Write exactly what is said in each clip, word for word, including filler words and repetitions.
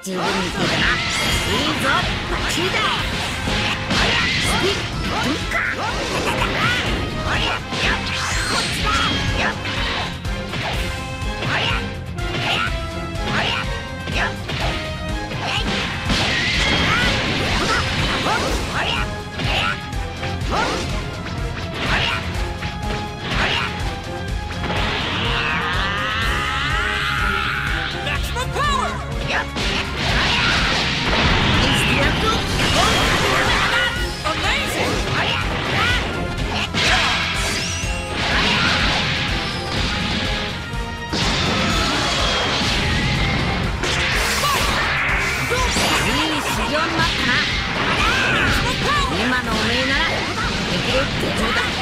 十分に効いたな。いいぞ、バッチリだ。スピッ文化今のおめえならできるって冗談。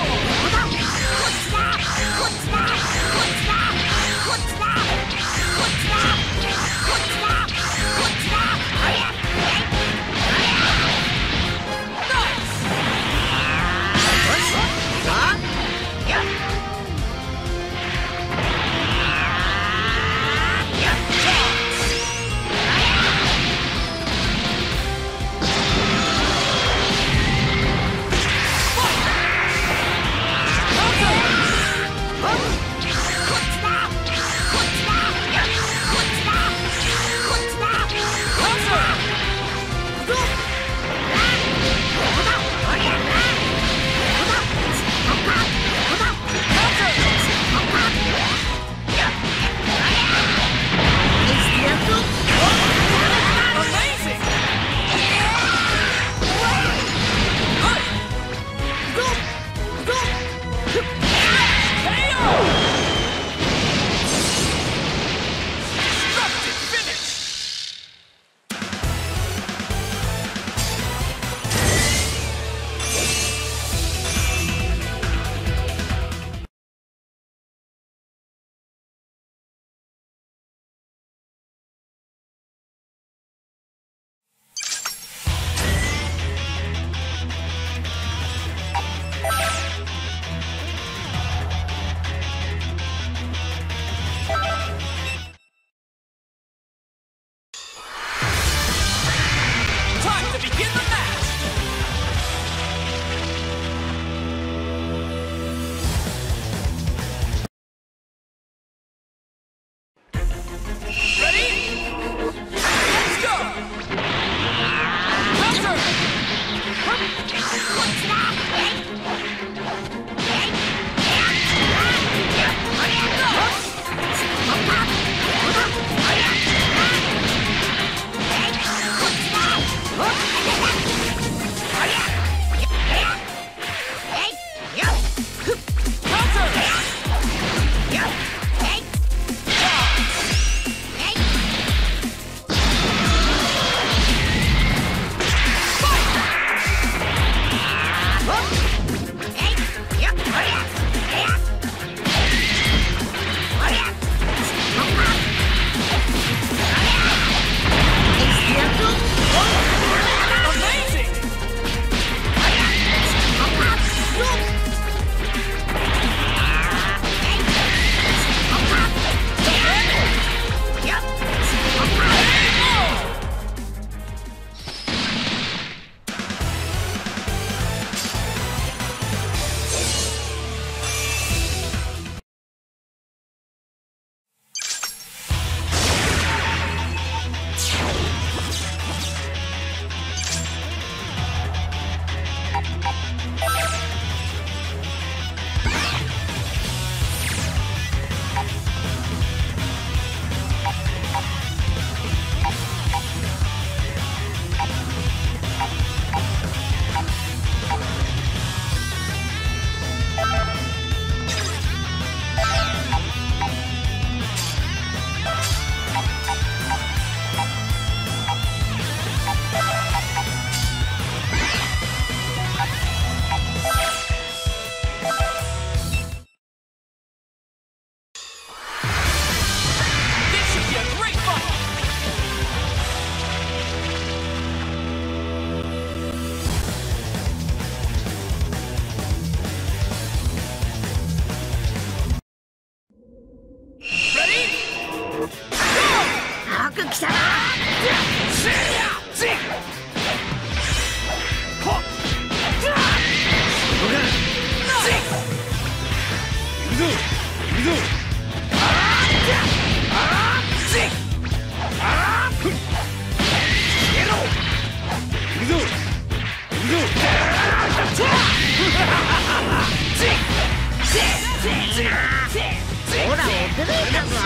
ほら驚いたぞ。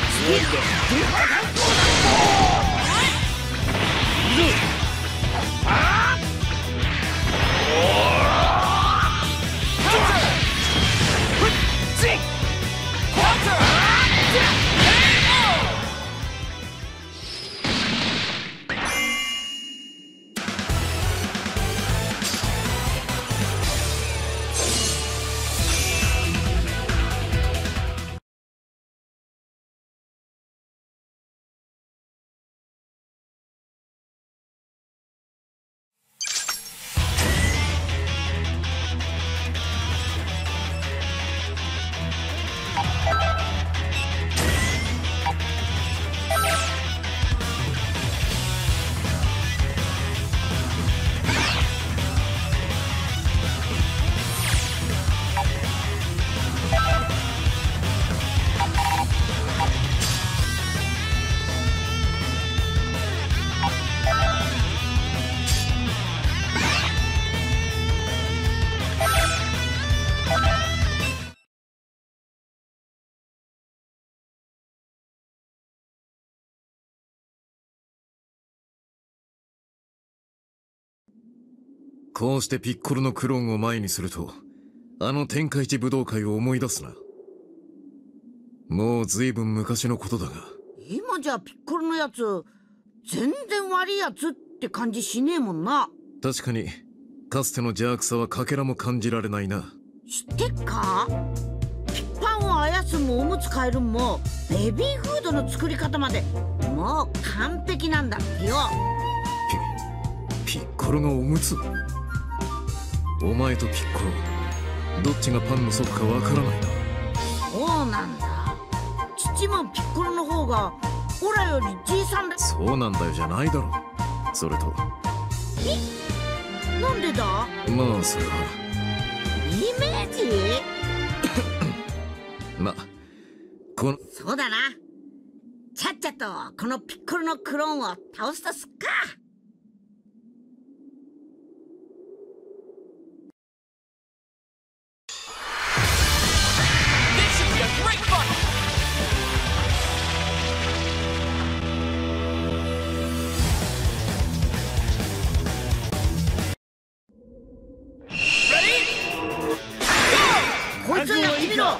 こうしてピッコロのクローンを前にすると、あの天下一武道会を思い出すな。もう随分昔のことだが。 今じゃピッコロのやつ全然悪いやつって感じしねえもんな。 確かにかつての邪悪さはかけらも感じられないな。 知ってっか？ピッパンをあやつもおむつ替えるんもベビーフードの作り方までもう完璧なんだってよ。 ピ、ピッコロがおむつ？お前とピッコロどっちがパンの祖父かわからないな。 そうなんだ。父もピッコロの方がオラよりじいさんだ。 そうなんだよじゃないだろ。それとえ、なんでだ？ まあそれはイメージまこのそうだな。ちゃっちゃとこのピッコロのクローンを倒すとすっか。こいつをやってみろ。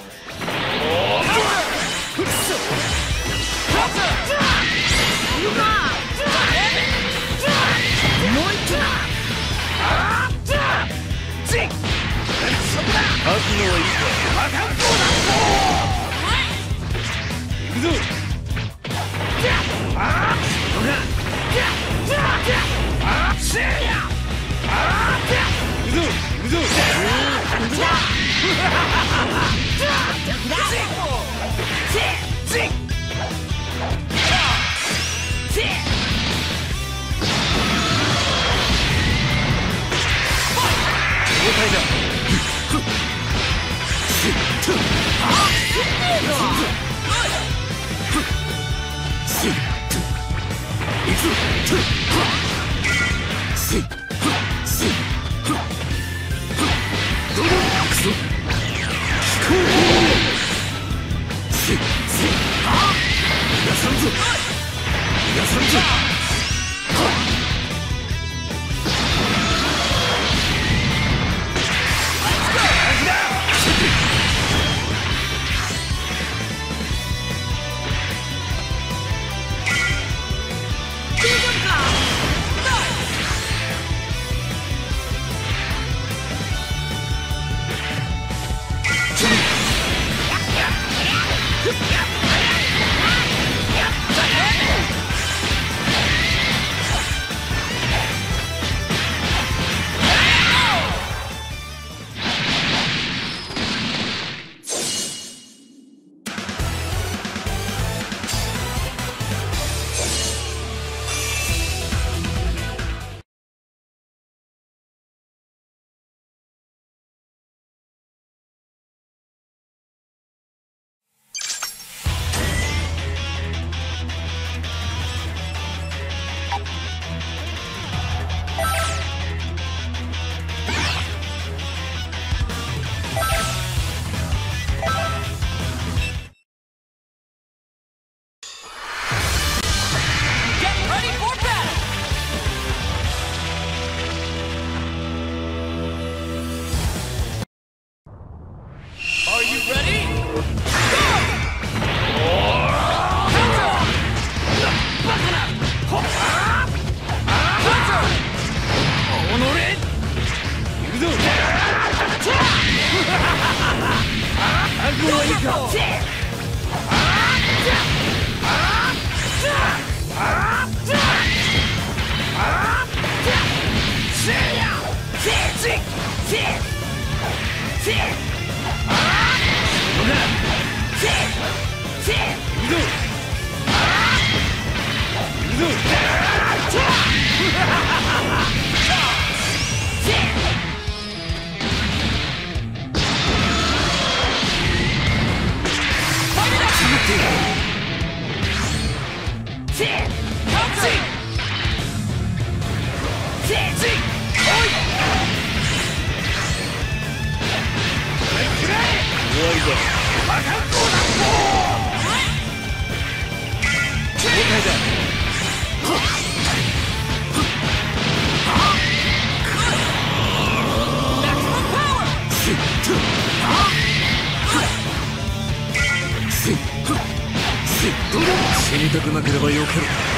覚悟はいいか。 死にたくなければ避けろ。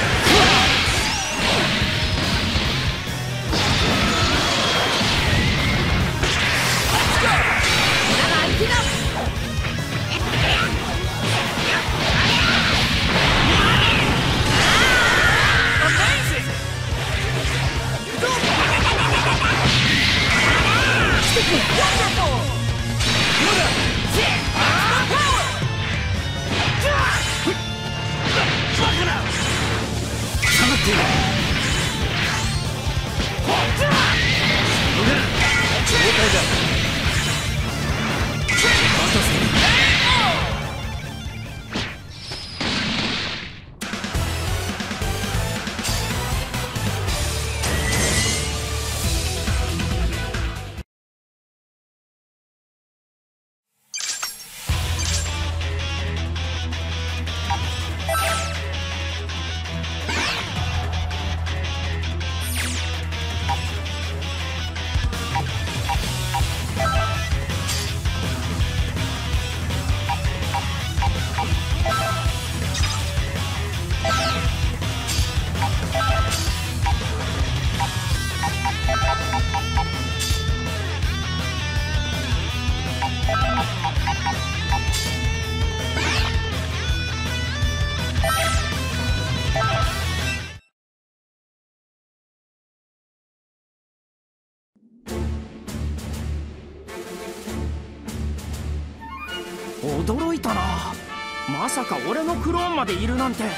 驚いたな。まさか俺のクローンまでいるなんて。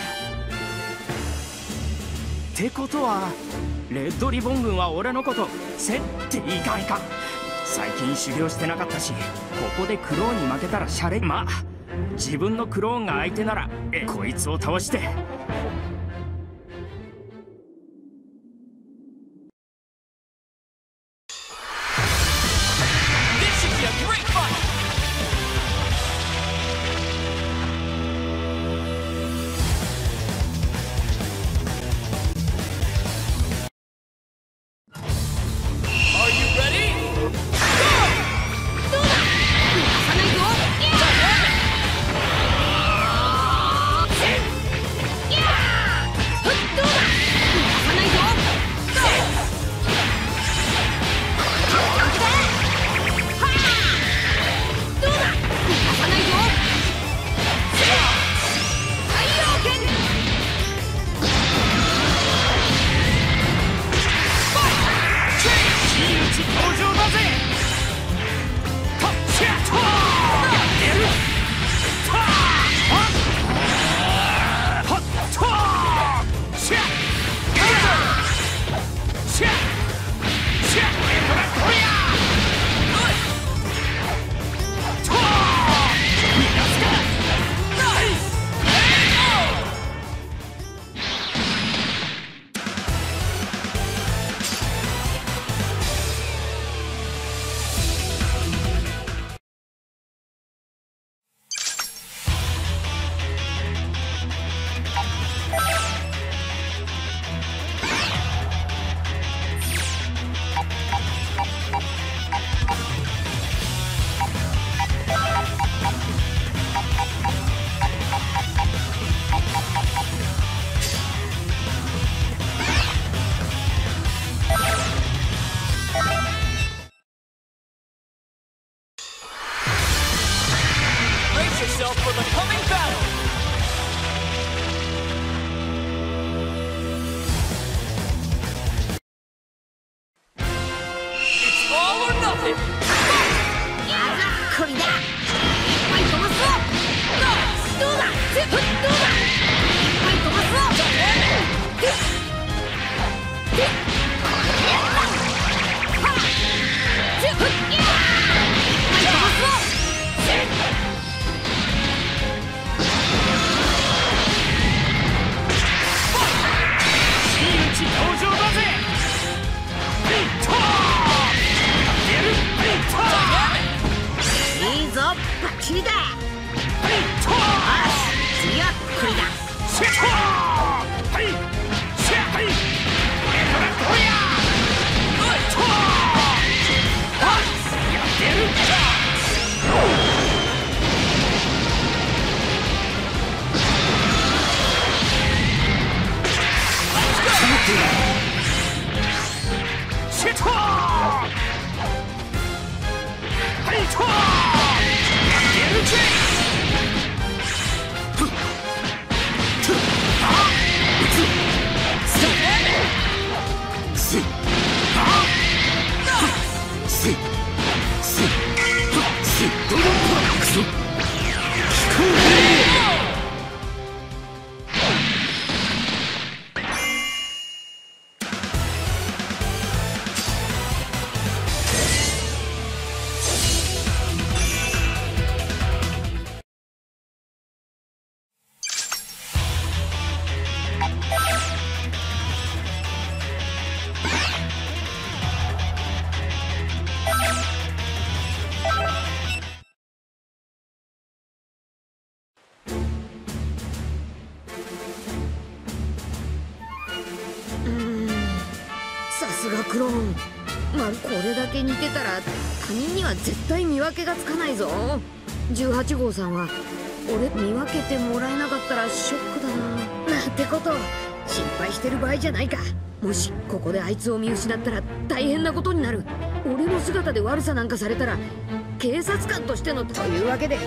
ってことはレッドリボン軍は俺のことせっていかんいかん。最近修行してなかったし、ここでクローンに負けたらシャレ。まあ自分のクローンが相手ならえこいつを倒して。 Yeah! こりだ。いっぱい飛ばすぞ。どうだ、どうだ、いっぱい飛ばすぞ。いいぞ、バッチリだ。よし、次はこれだ。 さすがクローン、まあ、これだけ似てたら他人には絶対見分けがつかないぞ。じゅうはち号さんは俺見分けてもらえなかったらショックだななんてこと心配してる場合じゃないか。もしここであいつを見失ったら大変なことになる。俺の姿で悪さなんかされたら警察官としてのというわけで。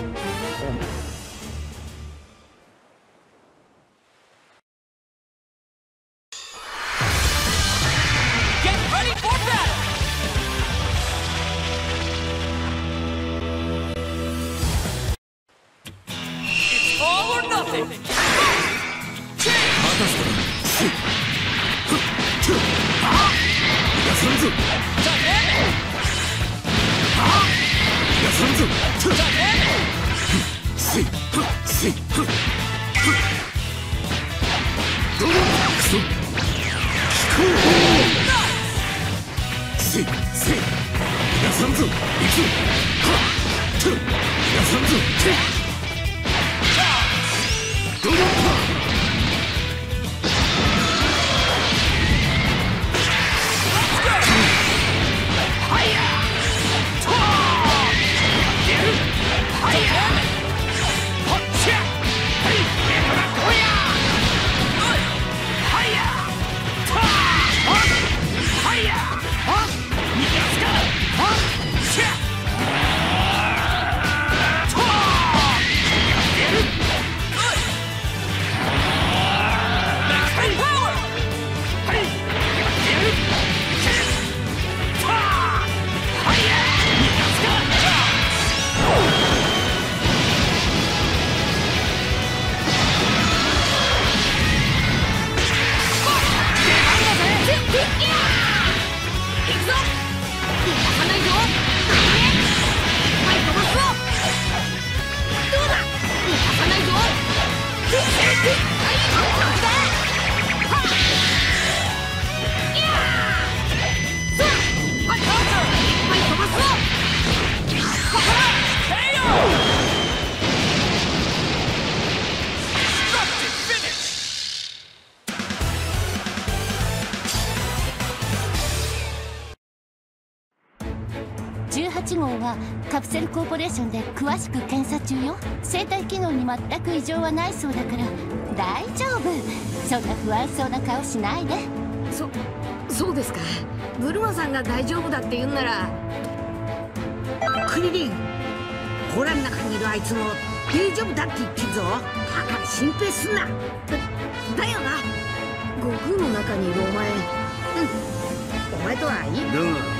じゅうはち号はカプセルコーポレーションで詳しく検査中よ。生体機能に全く異常はないそうだから大丈夫。そんな不安そうな顔しないで。 そそうですか。ブルマさんが大丈夫だって言うんなら。 クリリン、ホラの中にいるあいつも大丈夫だって言ってんぞ。だから心配すんな。だ, だよな。 悟空の中にいるお前、うん、お前とはいい。 だが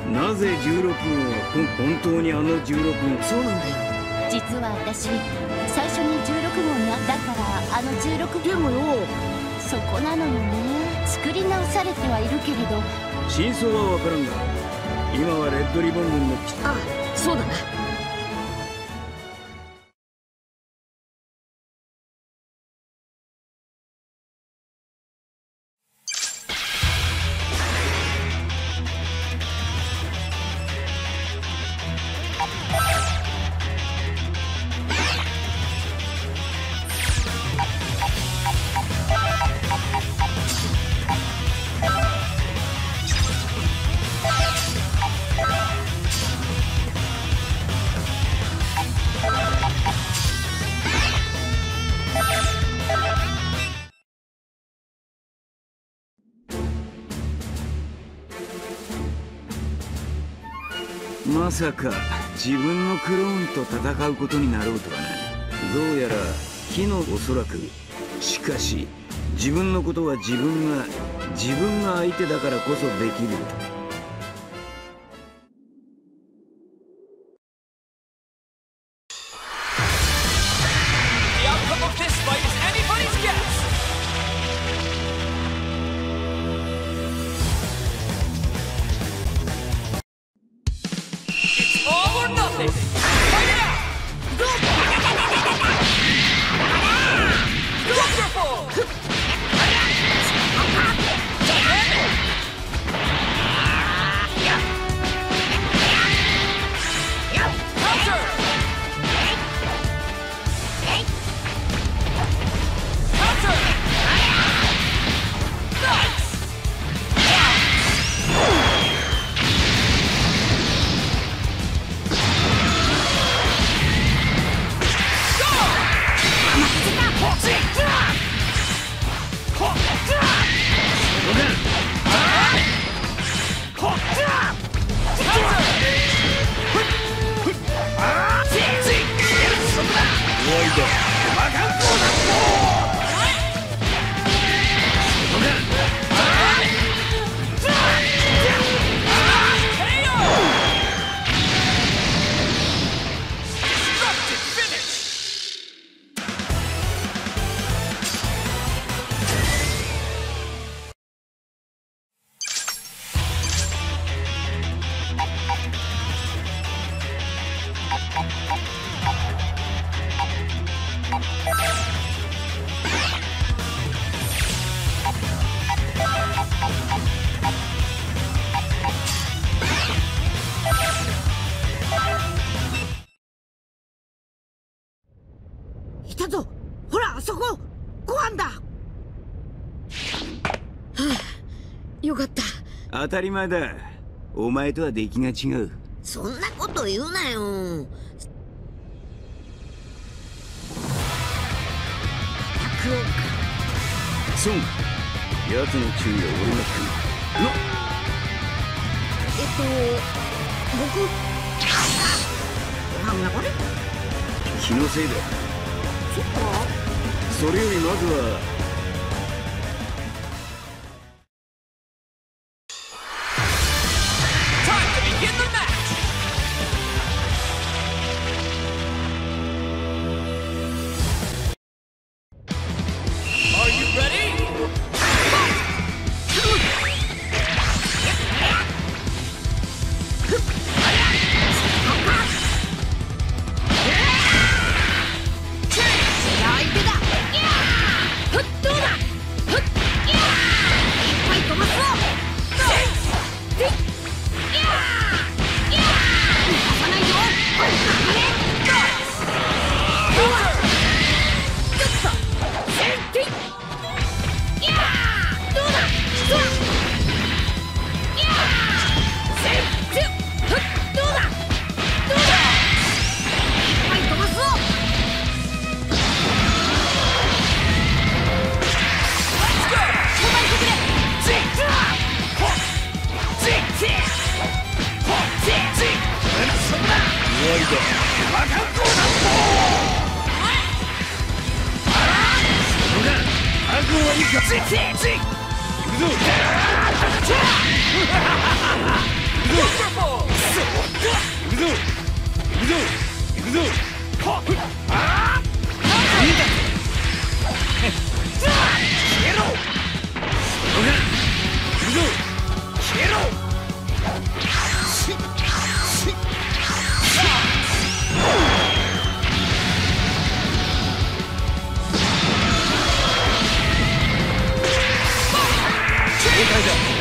なぜじゅうろくごう、本当にあのじゅうろくごう。 そうなんだよ。 実は私最初にじゅうろくごうにあったからあのじゅうろくでもよ、 そこなのよね。作り直されてはいるけれど真相は分からんが、今はレッドリボン軍の基地。 あ、そうだな。 まさか自分のクローンと戦うことになろうとはな。どうやら機能おそらく。しかし自分のことは自分が自分が相手だからこそできる。いたぞ、ほらあそこ、ご飯だ。はあ、よかった。 当たり前だ。お前とは出来が違う。 そんなこと言うなよ。 ソン、奴の注意は俺が食う。のえっと僕ご飯がこれ気のせいだ。 そっか。 それよりまずは行くぞ。 行くぞ行くぞ行くぞはっああいいんだ消えろそのが行くぞ消えろしし正解だ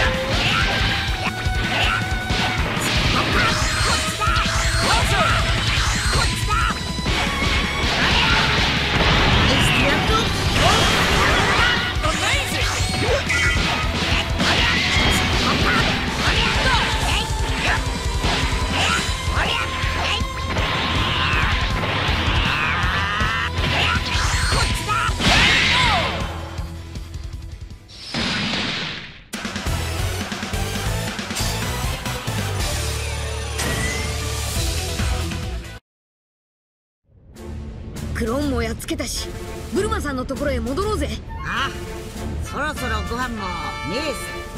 クローンもやっつけたし、ブルマさんのところへ戻ろうぜ。 ああ、そろそろご飯もねえ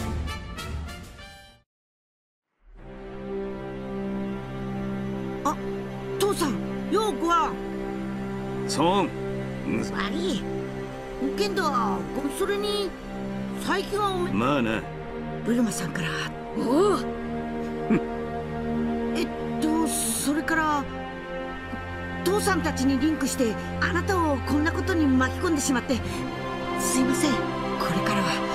さ。あ、父さん、ようごはん。 そう悪いけど、それに最近はおめまあなブルマさんから。 おおえっとそれから父さんたちにリンクしてあなたをこんなことに巻き込んでしまってすいません。これからは